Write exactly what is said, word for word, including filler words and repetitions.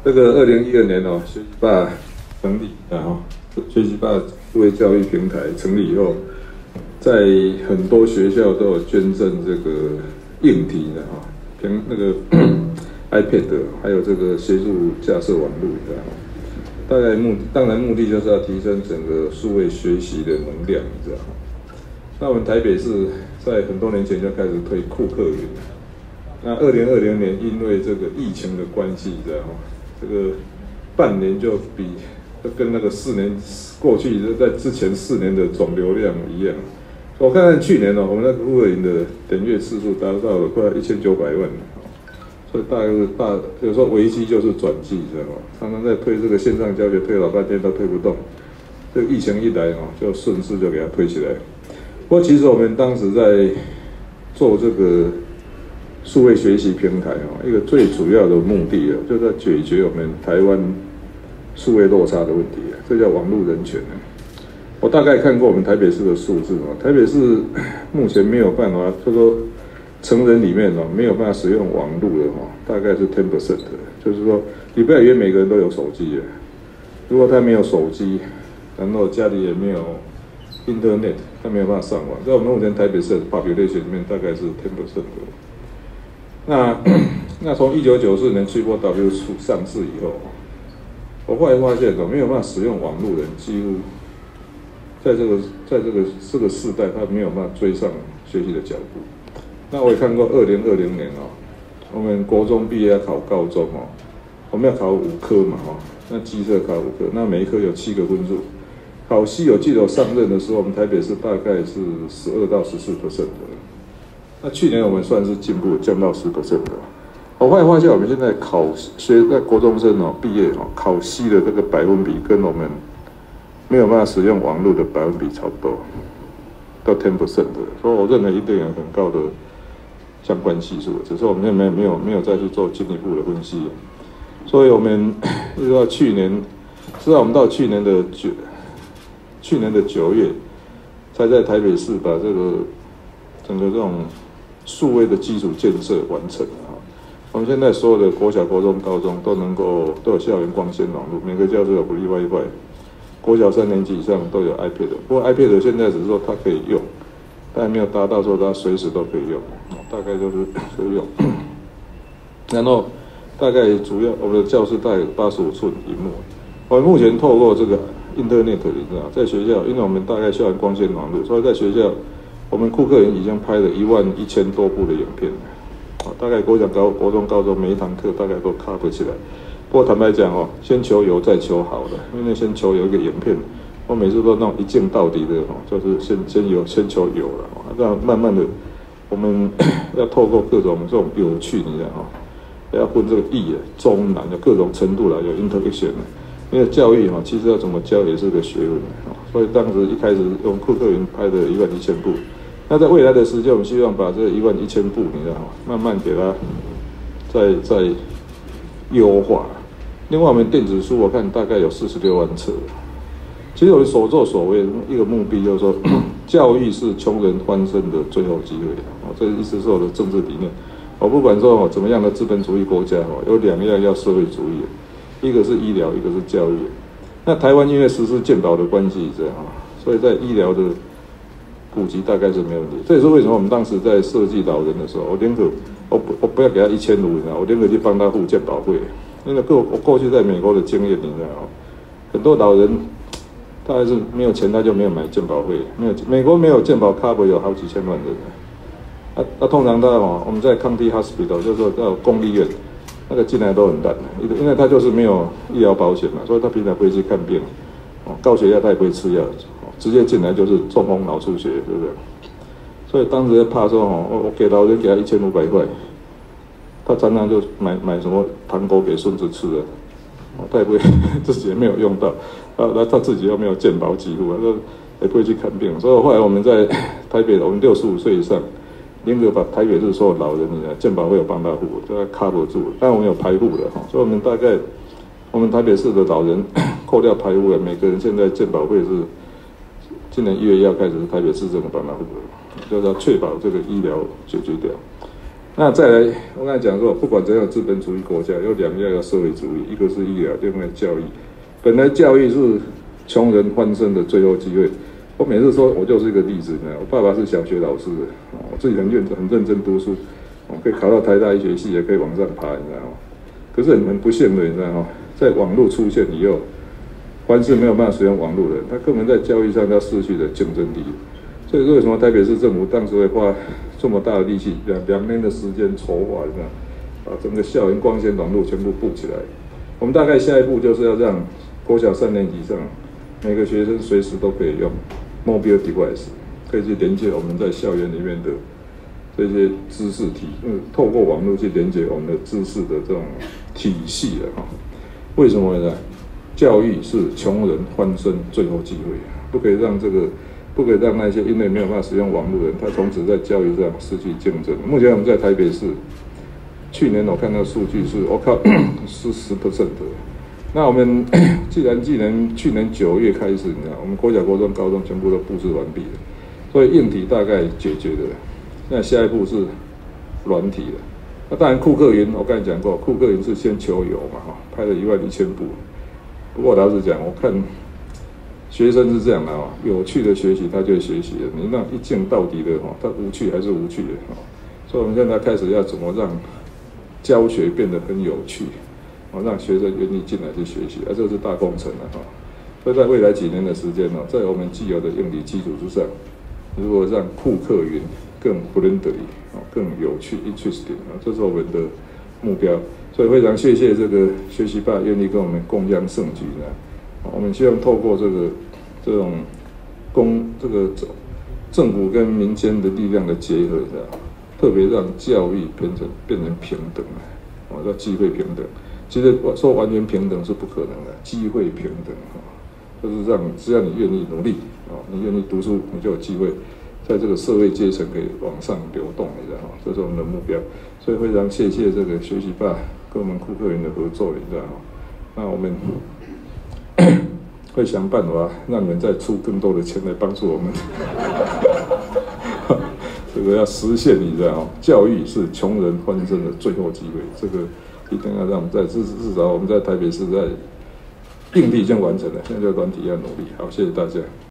这个二零一二年哦，学习吧成立啊，哈，学习吧数位教育平台成立以后，在很多学校都有捐赠这个硬体的哈，平那个iPad， 还有这个协助架设网络的哈。大概目当然目的就是要提升整个数位学习的能量，你知道哈。那我们台北市在很多年前就开始推库克云，那二零二零年因为这个疫情的关系，你知道哈，这个半年就比就跟那个四年过去在之前四年的总流量一样。我看看去年哦，我们那个库克云的点阅次数达到了快一千九百万。所以大概是大，有时候危机就是转机，知道吗？常常在推这个线上教学，推老半天都推不动。这个疫情一来哦，就顺势就给它推起来。不过其实我们当时在做这个数位学习平台哦，一个最主要的目的啊，就是在解决我们台湾数位落差的问题啊，这叫网络人权啊。我大概看过我们台北市的数字哦，台北市目前没有办法，就说。成人里面哦，没有办法使用网络的哈，大概是 百分之十， 就是说，你不要以为每个人都有手机，如果他没有手机，然后家里也没有 Internet， 他没有办法上网。在我们目前台北市的 population 里面，大概是 百分之十。那那从一九九四年 Triple W 上市以后，我后来发现哦，没有办法使用网络的人，几乎在这个在这个这个世代，他没有办法追上学习的脚步。那我也看过二零二零年哦，我们国中毕业要考高中哦，我们要考五科嘛哈，那基测考五科，那每一科有七个分数。考西我记得我上任的时候，我们台北市大概是十二到十四 percent 的，那去年我们算是进步，降到十 percent 的。我后来发现我们现在考学在国中生哦毕业哦考西的这个百分比跟我们没有办法使用网络的百分比差不多，到 百分之十 的，所以我认为一定有很高的。相关系数，只是我们现在没有没有再去做进一步的分析，所以我们一直到去年，直到我们到去年的九，去年的九月，才在台北市把这个整个这种数位的基础建设完成啊。我们现在所有的国小、国中、高中都能够都有校园光纤网络，每个教室有独立 WiFi， 国小三年级以上都有 iPad， 不过 iPad 现在只是说它可以用。但没有达到说它随时都可以用，大概就是可以用。然后大概主要我们的教室大概有八十五寸屏幕。我们目前透过这个 Internet， 你知道，在学校，因为我们大概校园光纤网络，所以在学校，我们库克云已经拍了一万一千多部的影片。大概国小、高国中、高中每一堂课大概都 cover 起来。不过坦白讲哦，先求有再求好的，因为先求有一个影片。我每次都那种一镜到底的哦，就是先先有先求有了，这样慢慢的，我们要透过各种这种有趣，你知道哈，要分这个易的、中难的各种程度啦，有 interaction 的。因为教育哈，其实要怎么教也是个学问啊。所以当时一开始用库克云拍的一万一千部，那在未来的时间，我们希望把这一万一千部，你知道哈，慢慢给它再再优化。另外，我们电子书我看大概有四十六万册。其实我们所作所为一个目的就是说，教育是穷人翻身的最后机会哦，这意思是我的政治理念。我不管说怎么样的资本主义国家哦，有两样要社会主义，一个是医疗，一个是教育。那台湾因为实施健保的关系，这样啊，所以在医疗的普及大概是没有问题。这也是为什么我们当时在设计老人的时候，我宁可我不我不要给他一千五，你知道，我宁可去帮他付健保费。因为过我过去在美国的经验，你知道，很多老人。他还是没有钱，他就没有买健保费。没有美国没有健保 cover 有好几千万人。啊啊，通常他哦，我们在 county hospital 就是说到公立医院，那个进来都很淡，因为他就是没有医疗保险嘛，所以他平常不会去看病。哦，高血压他也不会吃药，哦，直接进来就是中风脑出血，对不对？所以当时怕说哦，我给老人给他一千五百块，他常常就买买什么糖果给孙子吃了。他也不会自己也没有用到，啊，那他自己又没有健保给付，他也不会去看病。所以后来我们在台北，我们六十五岁以上，宁可把台北市所有老人的健保会有帮他付，就要 cover 住。但我们有排户的哈，所以我们大概我们台北市的老人扣掉排户的，每个人现在健保费是今年一月一号开始是台北市政府帮他付的，就是要确保这个医疗解决掉。 那再来，我刚才讲说，不管怎样资本主义国家，有两样要社会主义，一个是医疗，另外教育。本来教育是穷人翻身的最后机会。我每次说，我就是一个例子，你知道，我爸爸是小学老师的，我自己很认很认真读书，我可以考到台大医学系，也可以往上爬，你知道吗？可是很很不幸的，你知道吗？在网络出现以后，凡是没有办法使用网络的人，他根本在教育上要失去了竞争力。所以为什么台北市政府当时会花这么大的力气，两两年的时间筹划，你知道，把整个校园光纤网络全部布起来。我们大概下一步就是要让国小三年级上每个学生随时都可以用 mobile device， 可以去连接我们在校园里面的这些知识体，嗯，透过网络去连接我们的知识的这种体系的哈。为什么呢？教育是穷人翻身最后机会，不可以让这个。不可以让那些因为没有办法使用网络的人，他从此在教育上失去竞争。目前我们在台北市，去年我看到数据是，我靠，是十 percent 的。那我们既然既然去年九月开始，你知道，我们国小、国中、高中全部都布置完毕了，所以硬体大概解决了。那下一步是软体了。那当然，库克云我刚才讲过，库克云是先求有嘛，哈，拍了一万一千部。不过老实讲，我看。学生是这样的啊，有趣的学习他就学习了，你那一镜到底的哈，他无趣还是无趣的哈，所以我们现在开始要怎么让教学变得很有趣，哦，让学生愿意进来去学习，啊，这是大工程了哈。所以在未来几年的时间呢，在我们既有的硬体基础之上，如果让库克云更 friendly 啊，更有趣 interesting 啊，这是我们的目标。所以非常谢谢这个学习吧愿意跟我们共襄盛举呢。我们希望透过这个这种公这个政府跟民间的力量的结合，特别让教育变成变成平等了，哦，叫机会平等。其实说完全平等是不可能的，机会平等哈，就是让只要你愿意努力啊，你愿意读书，你就有机会在这个社会阶层可以往上流动，你知道吗？这是我们的目标。所以非常谢谢这个学习吧跟我们库克云的合作，你知道吗？那我们。会想办法让你们再出更多的钱来帮助我们，这个要实现，你知道吗？教育是穷人翻身的最后机会，这个一定要让我们在至至少我们在台北市在硬体已经完成了，现在就软体要努力。好，谢谢大家。